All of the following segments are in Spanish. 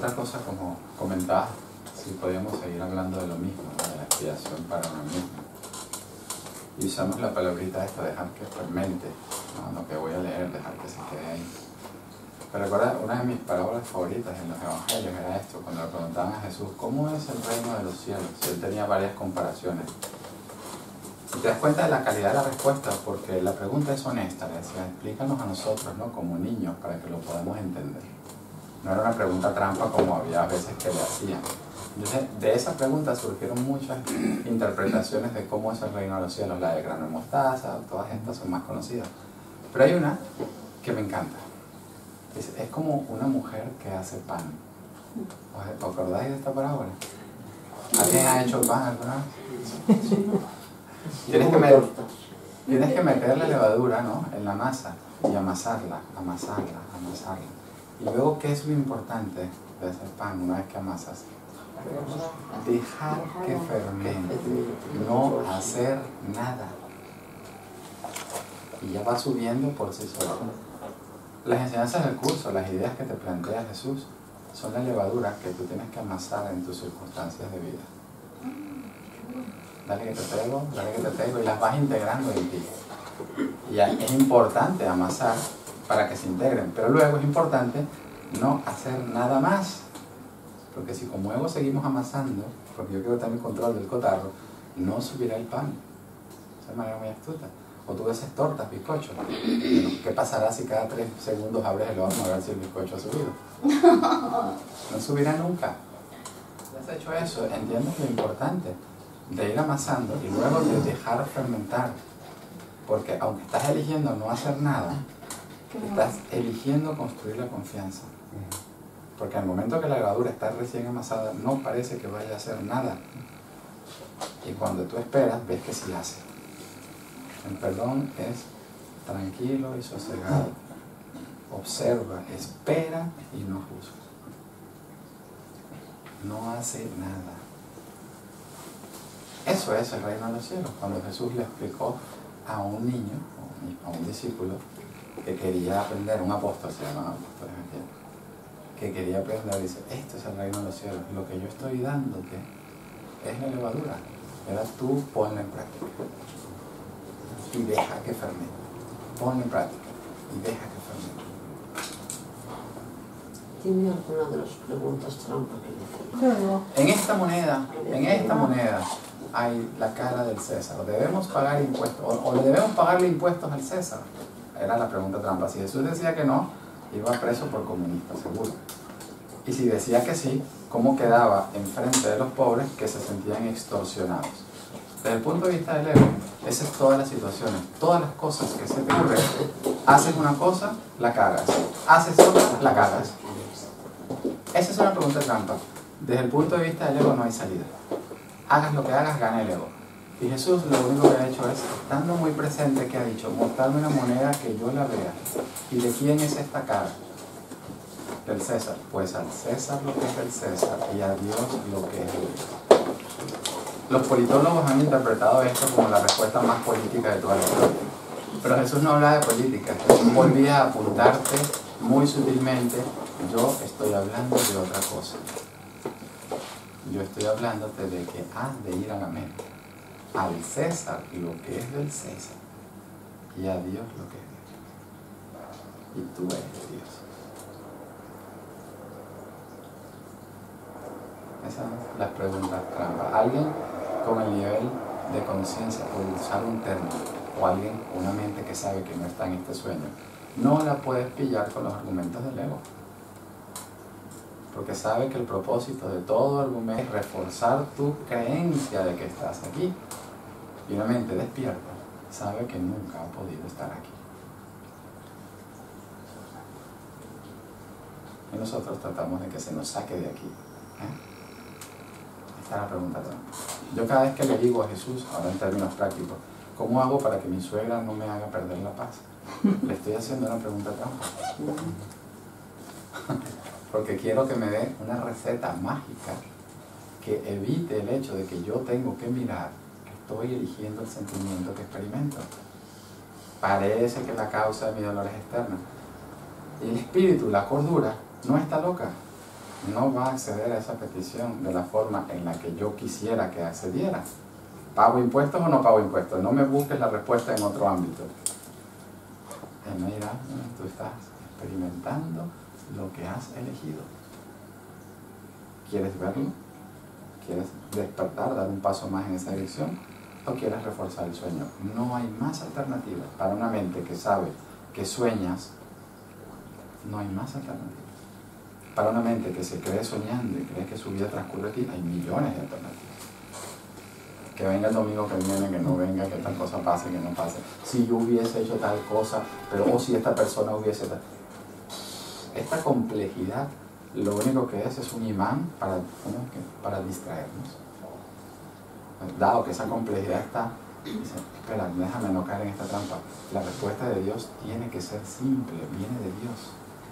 otra cosa, como comentaba, si podíamos seguir hablando de lo mismo, ¿no? De la expiación para uno mismo. Y usamos la palabrita esta, dejar que fermente, ¿no? Lo que voy a leer, dejar que se quede ahí. Pero recuerda, una de mis parábolas favoritas en los evangelios era esto, cuando le preguntaban a Jesús, ¿cómo es el reino de los cielos? Y él tenía varias comparaciones. Y te das cuenta de la calidad de la respuesta, porque la pregunta es honesta, le decía, explícanos a nosotros, ¿no? Como niños, para que lo podamos entender. No era una pregunta trampa como había veces que le hacían. Entonces, de esa pregunta surgieron muchas interpretaciones de cómo es el reino de los cielos, la de grano de mostaza, todas estas son más conocidas. Pero hay una que me encanta. Es como una mujer que hace pan. ¿Os acordáis de esta parábola? ¿Alguien ha hecho pan alguna vez? Tienes que meter la levadura, ¿no? En la masa y amasarla. Y luego, ¿qué es lo importante de hacer pan una vez que amasas? Dejar que fermente, no hacer nada. Y ya va subiendo por sí solo. Las enseñanzas del curso, las ideas que te plantea Jesús, son la levadura que tú tienes que amasar en tus circunstancias de vida. Dale que te pego, y las vas integrando en ti. Y es importante amasar para que se integren, pero luego es importante no hacer nada más. Porque si como ego seguimos amasando, porque yo quiero tener el control del cotarro, no subirá el pan. Esa es una manera muy astuta. O tú haces tortas, bizcochos. ¿Qué pasará si cada 3 segundos abres el horno a ver si el bizcocho ha subido? No subirá nunca. ¿Has hecho eso? ¿Entiendes lo importante de ir amasando y luego de dejar fermentar? Porque aunque estás eligiendo no hacer nada, estás eligiendo construir la confianza. Porque al momento que la levadura está recién amasada, no parece que vaya a hacer nada. Y cuando tú esperas, ves que sí hace. El perdón es tranquilo y sosegado. Observa, espera y no juzga. No hace nada. Eso es el reino de los cielos. Cuando Jesús le explicó a un niño, a un discípulo, que quería aprender, un apóstol se llama apóstol, que quería aprender, dice, esto es el reino de los cielos. Lo que yo estoy dándote es la levadura. Ahora tú ponla en práctica. Y deja que fermente. Ponla en práctica y deja que fermente. ¿Tiene alguna de las preguntas trampa que le hacen? En esta moneda hay la cara del César. ¿Debemos pagar impuestos? ¿O le debemos pagarle impuestos al César? Era la pregunta trampa. Si Jesús decía que no, iba preso por comunista, seguro. Y si decía que sí, ¿cómo quedaba enfrente de los pobres que se sentían extorsionados? Desde el punto de vista del ego, esa es todas las situaciones, todas las cosas que se te ocurren. Haces una cosa, la cagas. Haces otra, la cagas. Esa es una pregunta trampa. Desde el punto de vista del ego no hay salida. Hagas lo que hagas, gana el ego. Y Jesús lo único que ha hecho es, estando muy presente, que ha dicho, mostrarme una moneda que yo la vea. ¿Y de quién es esta cara? Del César. Pues al César lo que es del César y a Dios lo que es de Dios. Los politólogos han interpretado esto como la respuesta más política de toda la historia. Pero Jesús no habla de política. Jesús volvía a apuntarte muy sutilmente, yo estoy hablando de otra cosa. Yo estoy hablándote de que has de ir a la meta. Al César lo que es del César y a Dios lo que es de Dios. Y tú eres de Dios. Esas son las preguntas trampa. Alguien con el nivel de conciencia, por usar un término, o alguien con una mente que sabe que no está en este sueño, no la puedes pillar con los argumentos del ego. Porque sabe que el propósito de todo argumento es reforzar tu creencia de que estás aquí. Y una mente despierta sabe que nunca ha podido estar aquí. Y nosotros tratamos de que se nos saque de aquí. Esta es la pregunta trampa. Yo cada vez que le digo a Jesús, ahora en términos prácticos, ¿cómo hago para que mi suegra no me haga perder la paz? Le estoy haciendo una pregunta trampa. Porque quiero que me dé una receta mágica que evite el hecho de que yo tengo que mirar que estoy eligiendo el sentimiento que experimento. Parece que la causa de mi dolor es externa. Y el espíritu, la cordura, no está loca. no va a acceder a esa petición de la forma en la que yo quisiera que accediera. ¿Pago impuestos o no pago impuestos? No me busques la respuesta en otro ámbito. Él me dirá, tú estás experimentando lo que has elegido. ¿Quieres verlo? ¿Quieres despertar, dar un paso más en esa dirección? ¿O quieres reforzar el sueño? No hay más alternativas. Para una mente que sabe que sueñas, no hay más alternativas. Para una mente que se cree soñando y cree que su vida transcurre aquí, hay millones de alternativas. Que venga el domingo que viene, que no venga, que tal cosa pase, que no pase. Si yo hubiese hecho tal cosa, pero o si esta persona hubiese tal. Esta complejidad, lo único que es un imán para distraernos. Dado que esa complejidad está, dice, espera, déjame no caer en esta trampa. La respuesta de Dios tiene que ser simple, viene de Dios.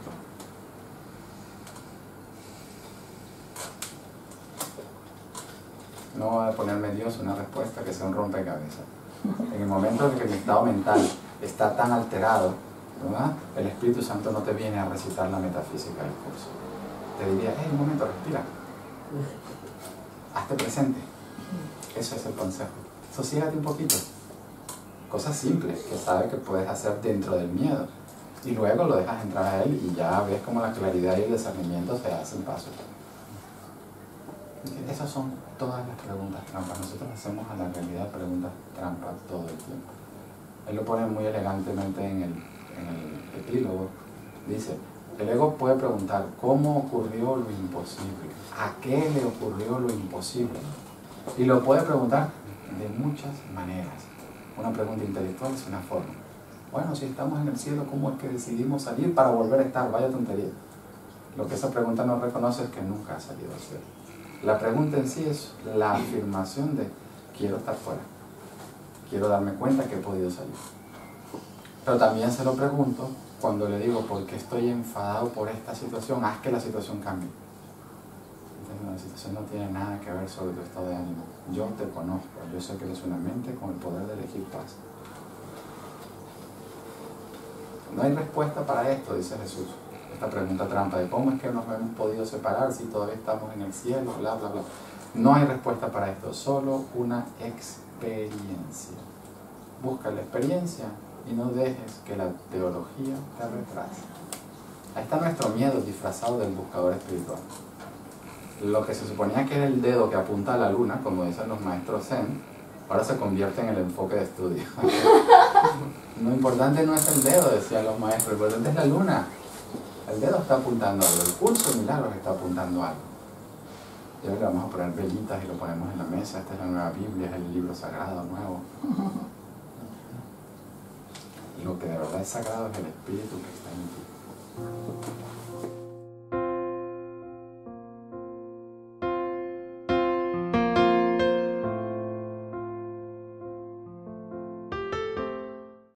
No va a ponerme Dios una respuesta que sea un rompecabezas. En el momento en que mi estado mental está tan alterado, ¿verdad? El Espíritu Santo no te viene a recitar la metafísica del curso. Te diría, un momento, respira. Hazte presente. Eso es el consejo. Sosiégate un poquito. Cosas simples que sabes que puedes hacer dentro del miedo. Y luego lo dejas entrar a él y ya ves cómo la claridad y el discernimiento se hacen paso. Esas son todas las preguntas trampas. Nosotros hacemos a la realidad preguntas trampas todo el tiempo. Él lo pone muy elegantemente en el epílogo. Dice, el ego puede preguntar, ¿cómo ocurrió lo imposible? ¿A qué le ocurrió lo imposible? Y lo puede preguntar de muchas maneras. Una pregunta intelectual es una forma. Bueno, si estamos en el cielo, ¿cómo es que decidimos salir para volver a estar? Vaya tontería. Lo que esa pregunta no reconoce es que nunca ha salido al cielo. La pregunta en sí es la afirmación de quiero estar fuera, quiero darme cuenta que he podido salir. Pero también se lo pregunto cuando le digo, ¿por qué estoy enfadado por esta situación? Haz que la situación cambie. Entonces, la situación no tiene nada que ver sobre tu estado de ánimo. Yo te conozco, yo sé que eres una mente con el poder de elegir paz. No hay respuesta para esto, dice Jesús. Esta pregunta trampa de cómo es que nos hemos podido separar si todavía estamos en el cielo, bla, bla, bla. No hay respuesta para esto, solo una experiencia. Busca la experiencia y no dejes que la teología te retrase. Ahí está nuestro miedo disfrazado del buscador espiritual. Lo que se suponía que era el dedo que apunta a la luna, como dicen los maestros Zen, ahora se convierte en el enfoque de estudio. Lo importante no es el dedo, decían los maestros, lo importante es la luna. El dedo está apuntando algo, el curso de milagros está apuntando algo. Y ahora le vamos a poner velitas y lo ponemos en la mesa. Esta es la nueva Biblia, es el libro sagrado nuevo. Lo que de verdad es sagrado es el Espíritu que está en ti.